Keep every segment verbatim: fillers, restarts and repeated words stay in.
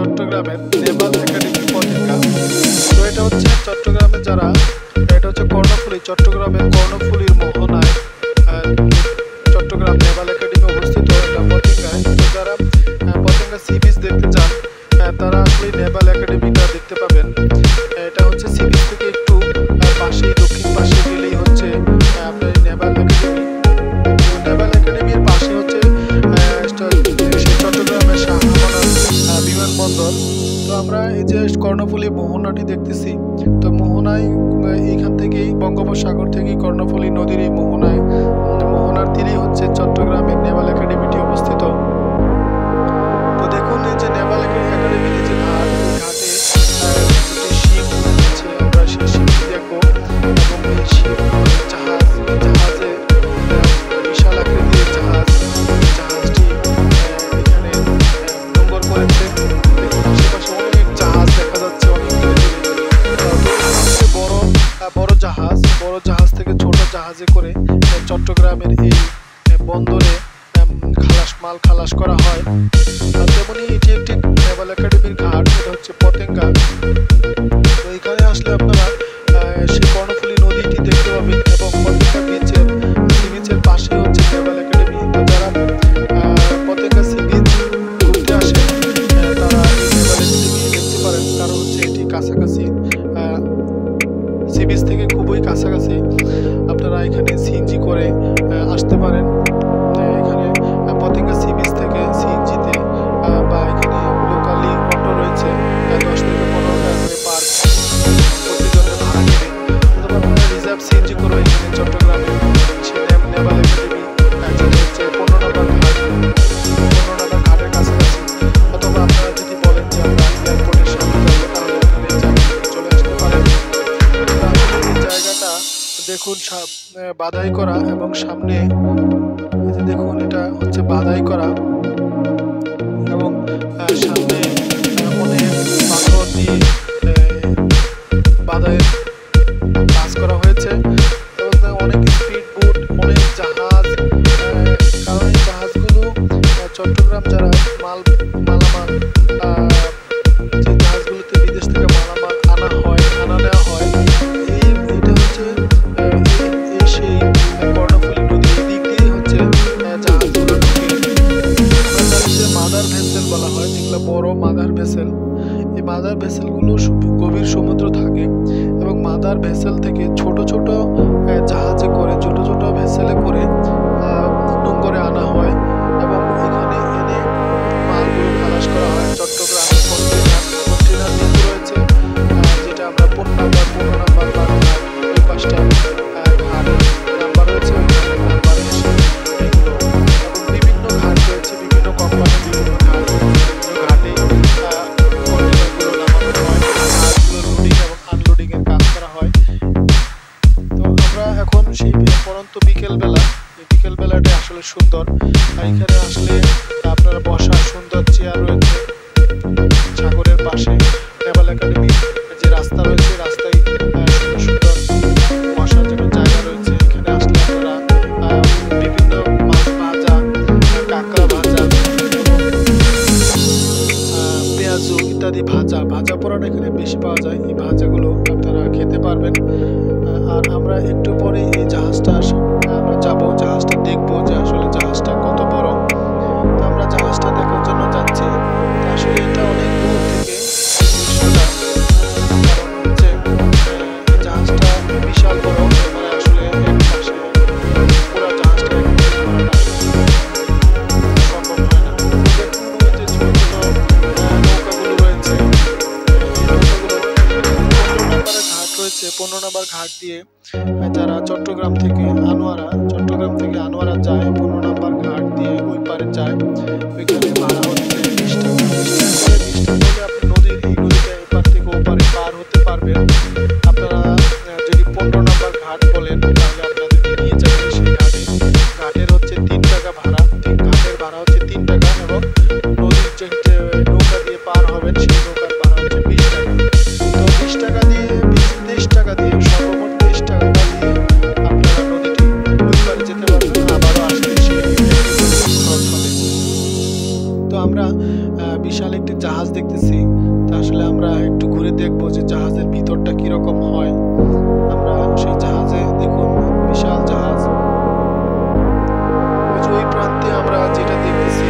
চট্টগ্রামের নেভাল একাডেমি পতেঙ্গা। তো এটা হচ্ছে চট্টগ্রামের যারা এটা হচ্ছে কর্ণফুলী, চট্টগ্রামের কর্ণফুলীর মোহনায় চট্টগ্রাম নেভাল একাডেমি অবস্থিত, এটা পতেঙ্গায়। তো যারা পতেঙ্গা সি বিচ দেখতে চান তারা আসলে নেভাল একাডেমিটা দেখতে পাবেন। এটা হচ্ছে সি বিচ থেকে একটু পাশেই দক্ষিণ পাশে গেলেই হচ্ছে আপনার নেভাল একাডেমি। নেভাল একাডেমির পাশে হচ্ছে চট্টগ্রামের শাহজালাল বিমানবন্দর। তো আমরা এই যে কর্ণফুলী মোহনাটি দেখতেছি, তো মোহনায় এইখান থেকেই বঙ্গোপসাগর থেকেই কর্ণফুলী নদীর এই মোহনায় মোহনার তীরেই হচ্ছে চট্টগ্রামের নেভাল একাডেমিটি অবস্থিত। তো দেখুন এই যে নেভাল একাডেমির যে ঘাট, ঘাটে শিপ আছে, আমরা সেই শিপটি দেখবো এবং এই শিপ জাহাজ, জাহাজে বিশাল আকৃতির জাহাজ, জাহাজটি এখানে নোঙর করেছে। দেখুন আশেপাশে অনেক জাহাজ দেখা যাচ্ছে, অনেক বড় বড় জাহাজ, বড় জাহাজ থেকে ছোট জাহাজে করে চট্টগ্রামের এই বন্দরে খালাস মাল খালাস করা হয়। তেমনি এটি একটি নেভাল একাডেমির ঘাট, এটা হচ্ছে পতেঙ্গা। তো এখানে আসলে আপনারা সেই কর্ণফুলী নদীটি দেখতে পাবেন এবং পতেঙ্গা বিচের সি বিচের পাশে হচ্ছে নেভাল একাডেমি। তো যারা পতেঙ্গা সি বিচ ঘুরতে আসেন তারা এই নেভাল একাডেমি দেখতে পারেন, কারণ হচ্ছে এটি কাছাকাছি, সি বিচ থেকে খুবই কাছাকাছি। আপনারা এখানে সিএনজি করে আসতে পারেন। এখানে পতেঙ্গা সি বিচ থেকে সিএনজিতে বা এখানে লোকালি অটো রয়েছে, দশ থেকে পনেরো টাকা করে পার প্রতিজনের ভাড়া নেবে। অথবা আপনারা রিজার্ভ সিএনজি করে এখানে চট্টগ্রামে নেভাল একাডেমি যেটা হচ্ছে পনেরো নম্বর ঘাট, পনেরো নম্বর ঘাটের কাছাকাছি। অথবা আপনারা যদি বলেন যে আমরা এয়ারপোর্টের সামনে যাবো তাহলে এখানে এই জায়গায় চলে আসতে পারেন। এই জায়গাটা দেখুন বাধাই করা এবং সামনে দেখুন এটা হচ্ছে বাধাই করা এবং সামনে অনেক পাথর দিয়ে বাধাইয়ের কাজ করা হয়েছে এবং অনেক স্পিড বোট, অনেক জাহাজ। কারণ এই জাহাজগুলো চট্টগ্রাম যারা মাল মালামাল যে জাহাজগুলোতে বিদেশ থেকে মালামাল আনা হয়, আনা নেওয়া হয়, এই এটা হচ্ছে এই সেই কর্ণফুলী নদী দিক দিয়ে হচ্ছে জাহাজগুলো ঢুকে। যে মাদার ভেসেল বলা হয়, যেগুলো বড় মাদার ভেসেল, এই মাদার ভেসেলগুলো গভীর সমুদ্র থাকে এবং মাদার ভেসেল থেকে ছোট ছোট জাহাজে করে, ছোট ছোট ভেসেলে করে নোঙরে আনা হয় এবং এখানে এনে মালগুলো খালাস করা হয়। চট্টগ্রামে কন্টেনার কন্টেনার ডিপো রয়েছে, যেটা আমরা পনেরো নাম্বার পনেরো নাম্বার বা ওই পাঁচটা ঘাট নাম্বার রয়েছে, ওই নাম্বারে এসে এগুলো এবং বিভিন্ন ঘাট রয়েছে, বিভিন্ন কোম্পানির বিভিন্ন ঘাট, বিভিন্ন ঘাটে কন্টেনারগুলো নামানো হয়, ঘাটগুলো লোডিং এবং আনলোডিং এর কাজ করা হয়। তো আমরা এখন সেই পরন্ত বিকেলবেলা, এই বিকেলবেলাটা আসলে সুন্দর। আর এখানে আসলে আপনারা বসার সুন্দর চেয়ার রয়েছে সাগরের পাশে। নেভাল একাডেমি যে রাস্তা রয়েছে, রাস্তায় সুন্দর সুন্দর বসার জন্য জায়গা রয়েছে। এখানে আসলে আপনারা বিভিন্ন মাছ ভাজা, কাঁকড়া ভাজা এবং পেঁয়াজু ইত্যাদি ভাজা ভাজা পোড়াটা এখানে বেশি পাওয়া যায়। এই ভাজাগুলো আপনারা খেতে পারবেন। আর আমরা একটু পরে এই জাহাজটা আমরা যাবো, জাহাজটা দেখবো যে আসলে জাহাজটা কত বড়। তো আমরা জাহাজটা দেখার জন্য যাচ্ছি। আসলে এটা অনেক দূর থেকে দৃশ্যটা, কারণ হচ্ছে জাহাজটা বিশাল বড়, মানে আসলে এক পাশে পুরো জাহাজটা করাটা সম্ভব হয় না। দেখুন যে ছোট ছোট নৌকাগুলো রয়েছে, নৌকাগুলো পনেরো নম্বরের ঘাট রয়েছে। পনেরো নম্বর ঘাট দিয়ে যারা চট্টগ্রাম থেকে আনোয়ারা, চট্টগ্রাম থেকে আনোয়ারা যায়, পনেরো নম্বর ঘাট দিয়ে ওই পারে যায়। ওইখানে ভাড়া হচ্ছে বিশ টাকা, বিশ টাকা করে বিশ টাকা হলে আপনি নদীর এই নদীতে এপার থেকে ওপারে পার হতে পারবেন। আপনারা যদি পনেরো নম্বর ঘাট বলেন তাহলে আপনাদেরকে নিয়ে যাবেন সেই ঘাটে। ঘাটের হচ্ছে তিন টাকা ভাড়া, ঘাটের ভাড়া হচ্ছে তিন টাকা এবং নদীর যে নৌকা দিয়ে পার হবেন সেই নৌকার ভাড়া হচ্ছে বিশ টাকা। তো বিশ টাকা দিয়ে বিশ তেইশ টাকা দিয়ে সর্বমোট তেইশ টাকা দিয়ে আপনারা নদীটি ওই পারে যেতে পারবেন, আবারও আসতে সেই জাহাজ দেখতেছি। তা আসলে আমরা একটু ঘুরে দেখবো যে জাহাজের ভিতরটা কিরকম হয়। আমরা সেই জাহাজে দেখুন বিশাল জাহাজ, ওই যে ওই প্রান্তে আমরা যেটা দেখতেছি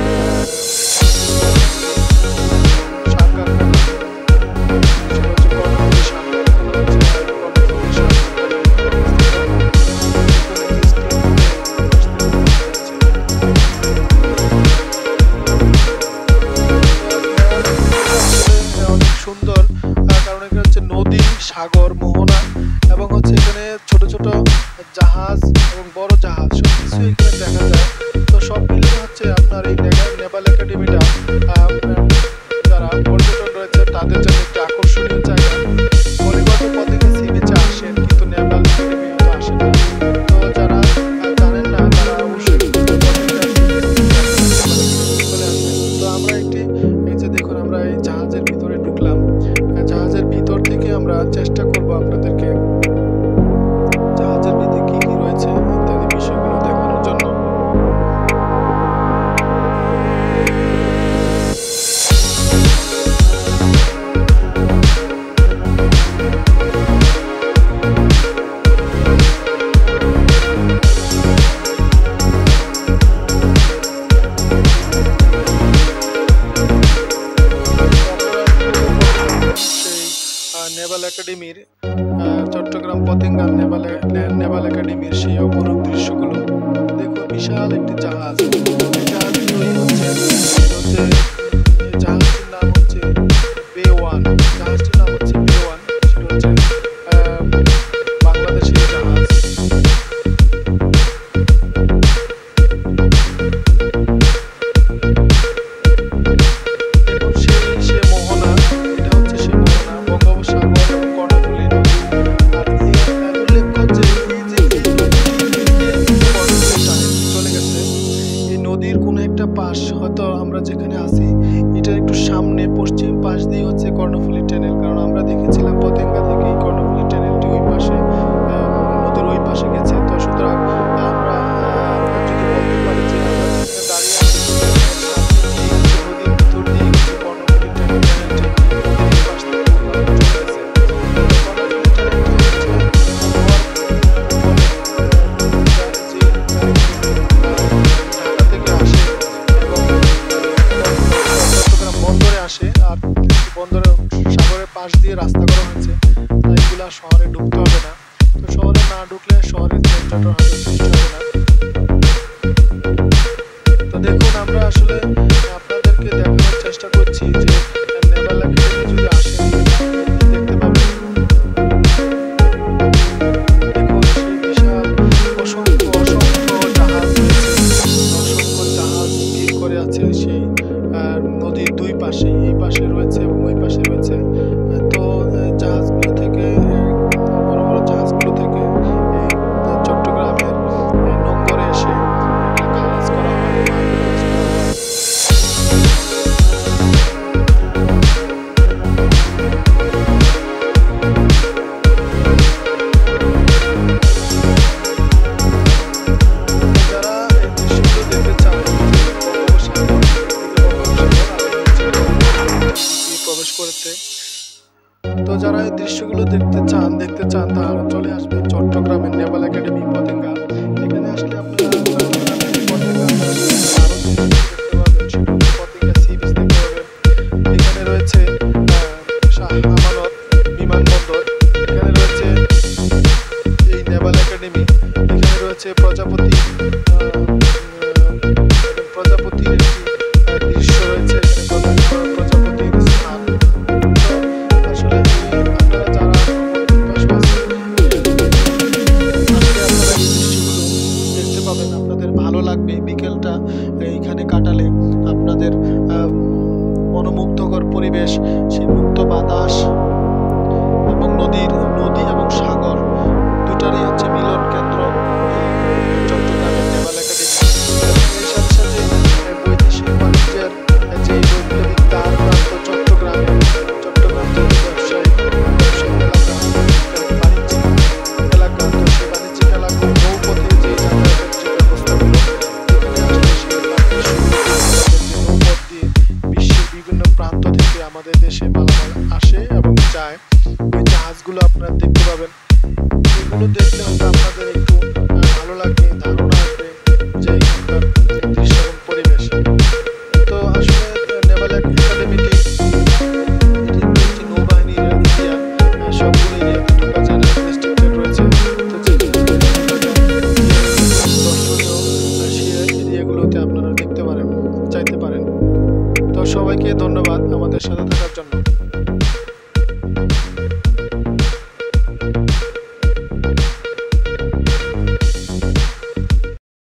সাগর, মোহনা এবং হচ্ছে এখানে ছোট ছোট জাহাজ এবং বড় জাহাজ সবকিছু এখানে দেখা যায়। তো সব মিলিয়ে হচ্ছে আপনার এই নেভাল একাডেমিটা যারা পর্যটন রয়েছে তাদের জন্য একটি আকর্ষণীয় জায়গা। অনেক পথে সি বিচে আসেন কিন্তু নেভাল একাডেমি হয়তো আসেন না। তো যারা জানেন না তারা অবশ্যই চলে আসবেন। তো আমরা একটি এই যে দেখুন আমরা এই জাহাজের ভিতরে ঢুকলাম। জাহাজের ভিতর থেকে আমরা চেষ্টা করব আপনাদেরকে জাহাজের ভিতরে কি কি রয়েছে ইত্যাদি বিষয়গুলো দেখানোর জন্য। নেভাল একাডেমির চট্টগ্রাম পতেঙ্গা নেভাল নেভাল একাডেমির সেই অপরূপ দৃশ্যগুলো দেখুন। বিশাল একটি জাহাজ, এই জাহাজটি হচ্ছে হচ্ছে জাহাজটির নাম হচ্ছে বে ওয়ান। জাহাজটির নাম হচ্ছে বে ওয়ান, সেটা হচ্ছে বাংলাদেশের জাহাজ। দেখুন সেই সে মোহনা, এটা হচ্ছে সে মোহনা বঙ্গোপসাগর এবং কর্ণফুলী নদী। আর উল্লেখ্য যে এই যে চলে গেছে এই নদীর কোনো একটা পাশ, হয়তো আমরা যেখানে আছি এটার একটু সামনে পশ্চিম পাশ দিয়ে হচ্ছে কর্ণফুলী টানেল। কারণ আমরা দেখেছিলাম পতেঙ্গা থেকে এই কর্ণফুলী টানেলটি ওই পাশে নদীর ওই পাশে গেছে। তো সুতরাং আমরা যদি বলতে পারি যে আমরা যেখানে দাঁড়িয়ে আছি নদীর ভিতর দিয়ে কর্ণফুলী টানেলটি এই পাশ থেকে চলে গেছে। আসে আর বন্দরে সাগরের পাশ দিয়ে রাস্তা করা হয়েছে, তাই এগুলা শহরে ঢুকতে হবে না। তো শহরে না ঢুকলে শহরের যানজট হয়তো সৃষ্টি হবে না। তো দেখুন আমরা আসলে আপনাদেরকে দেখানোর চেষ্টা করছি যে নেভাল একাডেমি যদি আসেন দেখতে পাবেন। দেখুন সেই বিশাল অসংখ্য অসংখ্য জাহাজ রয়েছে, অসংখ্য জাহাজ ভিড় করে আছে সেই নদীর দুই পাশে, এই পাশে রয়েছে এবং ওই পাশে রয়েছে। তো জাহাজগুলো থেকে বড় বড় জাহাজগুলো থেকে এই চট্টগ্রামের নোঙরে এসে খালাস করা হয়। যারা এই দৃশ্যগুলো দেখতে চান প্রবেশ করেছে, তো যারা এই দৃশ্যগুলো দেখতে চান দেখতে চান তারা চলে আসবে চট্টগ্রামের নেভাল একাডেমি পতেঙ্গা। এখানে আসলে আপনারা পতেঙ্গা সি বিচ দেখতে পাবেন। এখানে রয়েছে শাহ আমানত বিমানবন্দর, এখানে রয়েছে এই নেভাল একাডেমি, এখানে রয়েছে প্রজাপতি প্রজাপতির একটি দৃশ্য রয়েছে, প্রজাপতির স্থান। আসলে আপনারা যারা দেখতে পাবেন আপনাদের ভালো লাগবে। বিকেলটা এইখানে কাটালে আপনাদের মনোমুগ্ধকর পরিবেশ, সেই মুক্ত বাতাস এবং নদীর নদী এবং সাগর দুটারই হচ্ছে মিলন কেন্দ্র চট্টগ্রামের নেভাল একাডেমি। এর সাথে সাথে বৈদেশিক বাণিজ্যের যে বৈপ্লবিক দ্বার প্রান্ত চট্টগ্রামে, চট্টগ্রাম যে ব্যবসায়িক ব্যবসায়িক এলাকা, বাণিজ্যিক এলাকা, তো সেই বাণিজ্যিক এলাকার নৌপথে যে যাতায়াতের যে ব্যবস্থাগুলো এখানে আসলে সেই নৌপথ দিয়ে বিশ্বের বিভিন্ন প্রান্ত আমাদের দেশে মালামাল আসে এবং যায়, ওই জাহাজগুলো আপনারা দেখতে পাবেন। এগুলো দেখলে হয়তো আপনাদের একটু ভালো লাগবে, ধারণা আসবে যে এখানকার দৃশ্য এবং পরিবেশ। তো আসলে নেভাল একাডেমিটি একটি নৌবাহিনীর এরিয়া, সবগুলো এরিয়াতে ঢোকা যায় না, রেস্ট্রিক্টেড রয়েছে। তো দর্শনীয় সেই এরিয়াগুলোতে আপনারা দেখতে পারেন, চাইতে পারেন। তো সবাইকে ধন্যবাদ আমাদের সাথে থাকার জন্য।